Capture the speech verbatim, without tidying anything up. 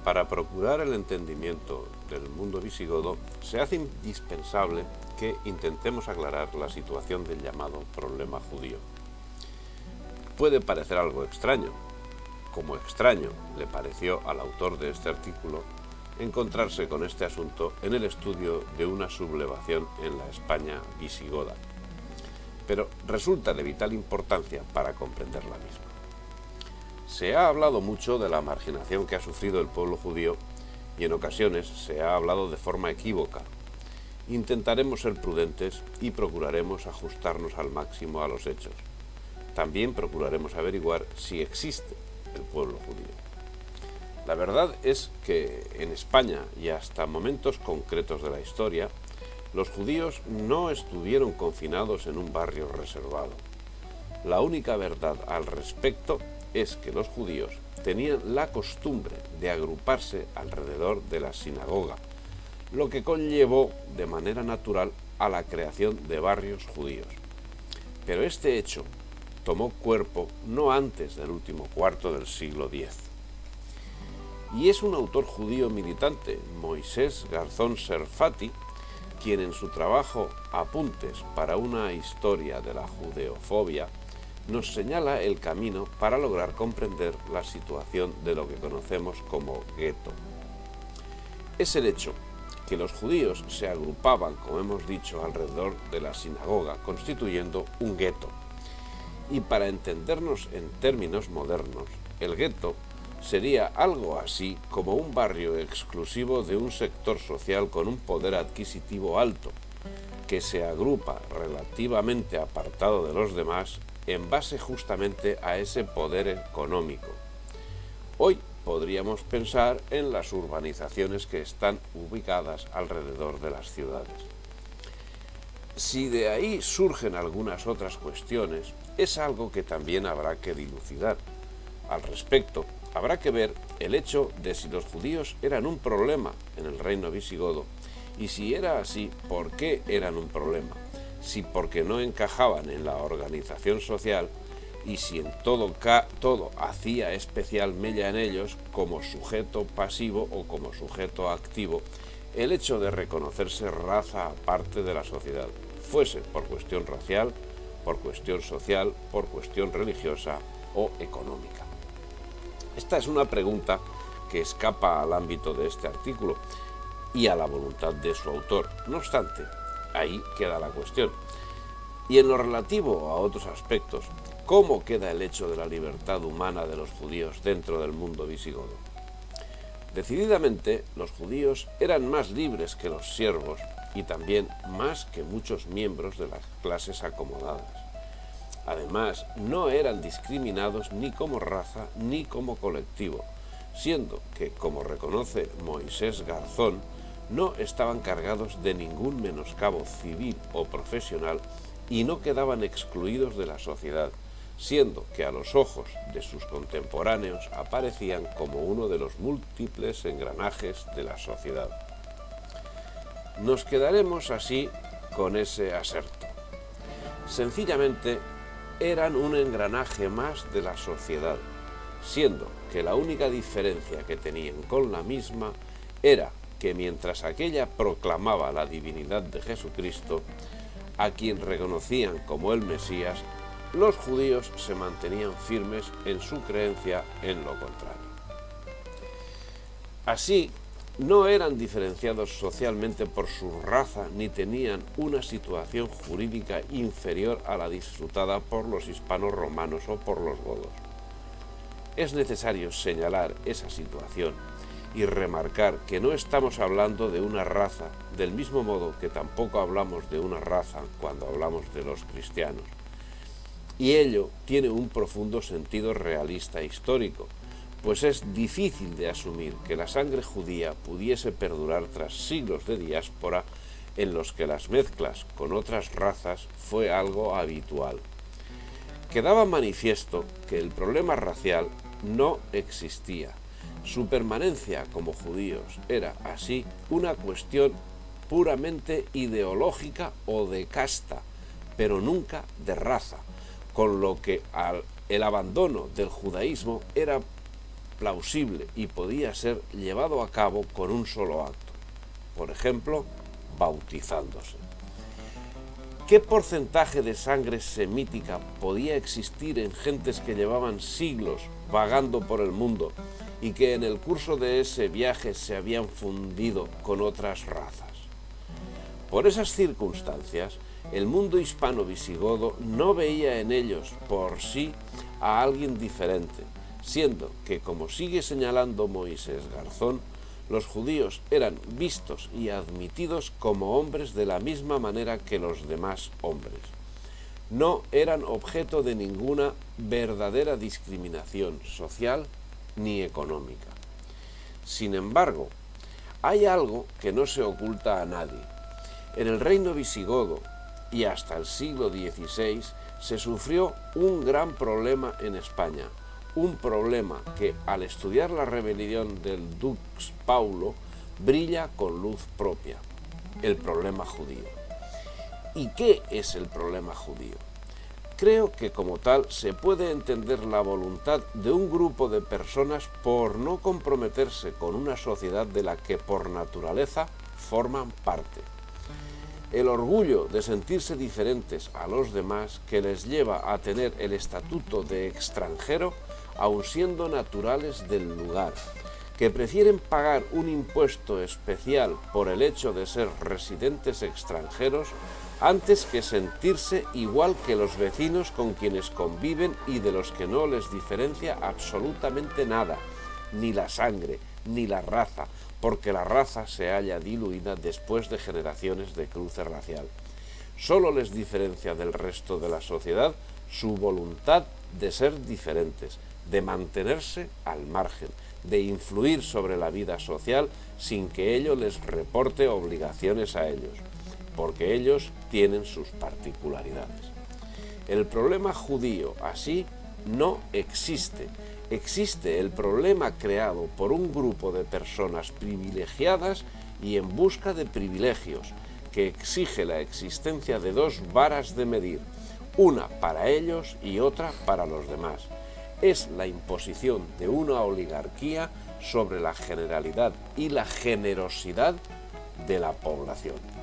Para procurar el entendimiento del mundo visigodo, se hace indispensable que intentemos aclarar la situación del llamado problema judío. Puede parecer algo extraño, como extraño le pareció al autor de este artículo encontrarse con este asunto en el estudio de una sublevación en la España visigoda, pero resulta de vital importancia para comprender la misma. Se ha hablado mucho de la marginación que ha sufrido el pueblo judío y en ocasiones se ha hablado de forma equívoca. Intentaremos ser prudentes y procuraremos ajustarnos al máximo a los hechos. También procuraremos averiguar si existe el pueblo judío. La verdad es que en España y hasta momentos concretos de la historia, los judíos no estuvieron confinados en un barrio reservado. La única verdad al respecto es que los judíos tenían la costumbre de agruparse alrededor de la sinagoga, lo que conllevó de manera natural a la creación de barrios judíos. Pero este hecho tomó cuerpo no antes del último cuarto del siglo diez. Y es un autor judío militante, Moisés Garzón Serfati, quien en su trabajo Apuntes para una historia de la judeofobia nos señala el camino para lograr comprender la situación de lo que conocemos como gueto. Es el hecho que los judíos se agrupaban, como hemos dicho, alrededor de la sinagoga, constituyendo un gueto. Y para entendernos en términos modernos, el gueto sería algo así como un barrio exclusivo de un sector social con un poder adquisitivo alto, que se agrupa relativamente apartado de los demás en base justamente a ese poder económico. Hoy podríamos pensar en las urbanizaciones que están ubicadas alrededor de las ciudades. Si de ahí surgen algunas otras cuestiones, es algo que también habrá que dilucidar. Al respecto, habrá que ver el hecho de si los judíos eran un problema en el reino visigodo, y si era así, ¿por qué eran un problema? Si porque no encajaban en la organización social, y si en todo, todo hacía especial mella en ellos, como sujeto pasivo o como sujeto activo, el hecho de reconocerse raza aparte de la sociedad, fuese por cuestión racial, por cuestión social, por cuestión religiosa o económica. Esta es una pregunta que escapa al ámbito de este artículo y a la voluntad de su autor. No obstante, ahí queda la cuestión. Y en lo relativo a otros aspectos, ¿cómo queda el hecho de la libertad humana de los judíos dentro del mundo visigodo? Decididamente, los judíos eran más libres que los siervos y también más que muchos miembros de las clases acomodadas. Además, no eran discriminados ni como raza ni como colectivo, siendo que, como reconoce Moisés Garzón, no estaban cargados de ningún menoscabo civil o profesional y no quedaban excluidos de la sociedad, siendo que a los ojos de sus contemporáneos aparecían como uno de los múltiples engranajes de la sociedad. Nos quedaremos así con ese aserto. Sencillamente, eran un engranaje más de la sociedad, siendo que la única diferencia que tenían con la misma era que mientras aquella proclamaba la divinidad de Jesucristo, a quien reconocían como el Mesías, los judíos se mantenían firmes en su creencia en lo contrario. Así, no eran diferenciados socialmente por su raza ni tenían una situación jurídica inferior a la disfrutada por los hispanos romanos o por los godos. Es necesario señalar esa situación y remarcar que no estamos hablando de una raza, del mismo modo que tampoco hablamos de una raza cuando hablamos de los cristianos. Y ello tiene un profundo sentido realista e histórico, pues es difícil de asumir que la sangre judía pudiese perdurar tras siglos de diáspora en los que las mezclas con otras razas fue algo habitual. Quedaba manifiesto que el problema racial no existía. Su permanencia como judíos era, así, una cuestión puramente ideológica o de casta, pero nunca de raza, con lo que al, el abandono del judaísmo era plausible y podía ser llevado a cabo con un solo acto, por ejemplo, bautizándose. ¿Qué porcentaje de sangre semítica podía existir en gentes que llevaban siglos vagando por el mundo y que en el curso de ese viaje se habían fundido con otras razas? Por esas circunstancias, el mundo hispano-visigodo no veía en ellos por sí a alguien diferente, siendo que, como sigue señalando Moisés Garzón, los judíos eran vistos y admitidos como hombres de la misma manera que los demás hombres. No eran objeto de ninguna verdadera discriminación social ni económica. Sin embargo, hay algo que no se oculta a nadie. En el reino visigodo y hasta el siglo dieciséis se sufrió un gran problema en España, un problema que al estudiar la rebelión del Dux Paulo brilla con luz propia, el problema judío. ¿Y qué es el problema judío? Creo que como tal se puede entender la voluntad de un grupo de personas por no comprometerse con una sociedad de la que por naturaleza forman parte. El orgullo de sentirse diferentes a los demás que les lleva a tener el estatuto de extranjero aun siendo naturales del lugar, que prefieren pagar un impuesto especial por el hecho de ser residentes extranjeros antes que sentirse igual que los vecinos con quienes conviven y de los que no les diferencia absolutamente nada, ni la sangre, ni la raza, porque la raza se halla diluida después de generaciones de cruce racial. Solo les diferencia del resto de la sociedad su voluntad de ser diferentes, de mantenerse al margen, de influir sobre la vida social sin que ello les reporte obligaciones a ellos, porque ellos tienen sus particularidades. El problema judío así no existe. Existe el problema creado por un grupo de personas privilegiadas y en busca de privilegios, que exige la existencia de dos varas de medir, una para ellos y otra para los demás. Es la imposición de una oligarquía sobre la generalidad y la generosidad de la población.